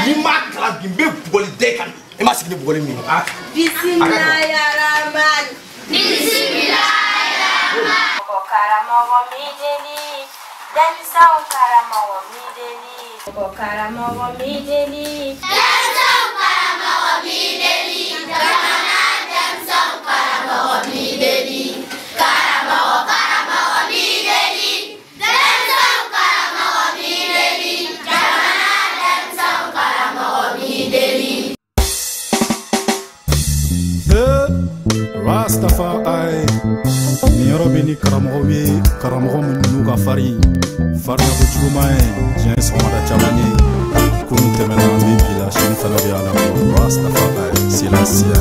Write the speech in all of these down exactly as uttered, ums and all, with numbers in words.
Ni ma kala bi be bugoli de kan. E ma sigi bugoli mi. Ah. Bismillahirrahman. Bismillahirrahman. Ko karamo go mideli. Dan saw karamo go mideli. Ko karamo go mideli. Dan saw karamo go mideli. Jamana dan saw karamo go mideli. Karamo karamo go mideli. Dan saw karamo go mideli. Jamana dan saw karamo go mideli. Rastafari ni robini karamowe karamowo nuga fari fari na bujuma je somada chamani kunu temena mi bila shin fana bi ala Rastafari silasia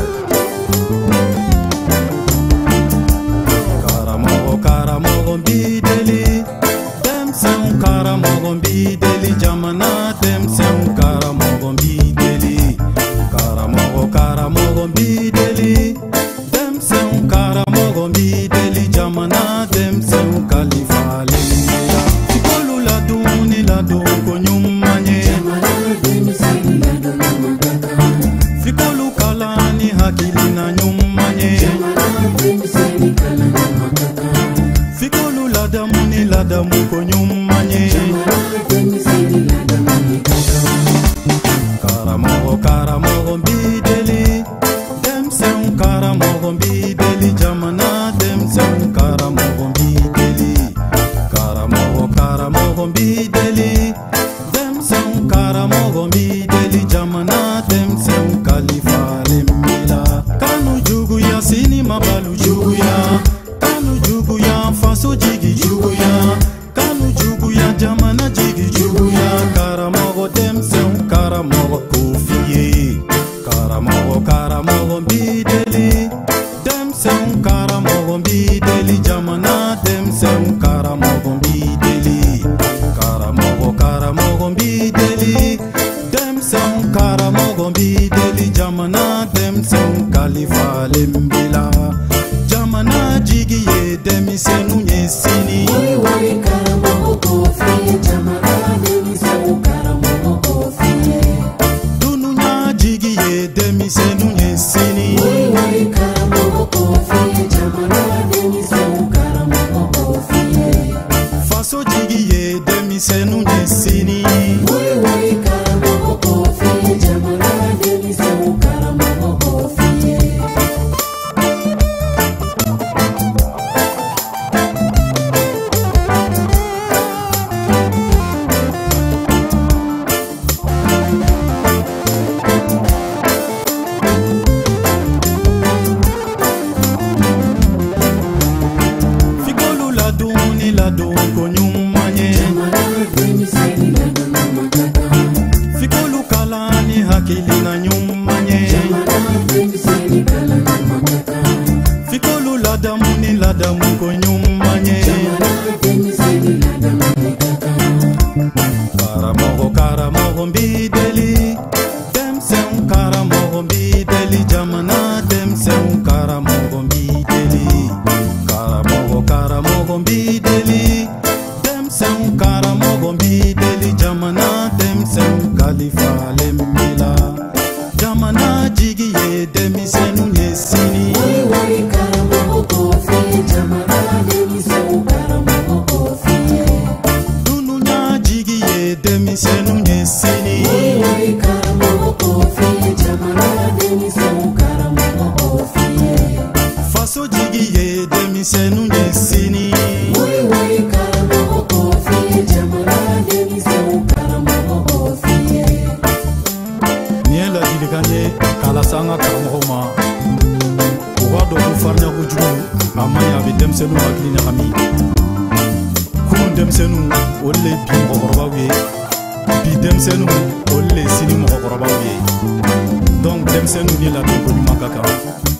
karamowo karamowo bideli dem sen karamowo bideli jamana dem sen karamowo bideli karamowo karamowo bideli karamogo bideli jamana dem sen kalifa lemia fikolu la duni la don ko nyumanye jamana dem sen la don makaka fikolu kalani hakili na nyumanye jamana dem sen kalani makaka fikolu la damuni la damu ko nyumanye jamana dem sen la don makaka karamogo karamogo bideli dem sen karamogo bideli jamana dem sen karamogo bideli karamogo karamogo bideli dem sen karamogo bideli jamana dem sen kalifa lemila kanu jugu ya sini mabalu jugu ya kanu jugu ya faso jigi jugu ya kanu jugu ya jamana jigi jugu ya karamogo dem sen karamogo kofiye karamogo karamogo bideli dem sen karamogo bideli jamana dem sen karamogo bideli karamogo karamogo bideli dem sen karamogo bideli jamana dem sen kalifa lembila jamana jigi ye demi senu nyesini wai wai karamogo kofi jamana demi sen karamogo kofi dununya jigi ye demi senu nyesini wai wai karamogo kofi jamana demi sen karamogo kofi faso jigi ye demi senu nyesini wai wai karamogo kofi jamana demi sen karamogo kofi la don ko nyumanye fikolu kalani hakili na nyumanye fikolu ladamuni ladamu ko nyumanye karamogo karamogo bideli dem sen karamogo bideli jamana dem sen karamogo bideli karamogo karamogo bideli dem sen karamogo bideli jamana dem sen kalifa lemila jamana jigi ye demi senu yesini wai wai karamogo kofi jamana demi sen karamogo kofi dununya jigi ye demi senu yesini wai wai karamogo kofi jamana demi sen karamogo kofi faso jigi ye demi senu yesini wai wai karamogo kofi jamana demi sen karamogo kofi niela dilikanye kala sanga karamogo ma wado ku farnya ku jugu amaya bi dem senu hakili na kami kun dem senu olle bi mo goroba wi bi dem senu olle sini mo goroba wi donc dem senu ni la ko ni makaka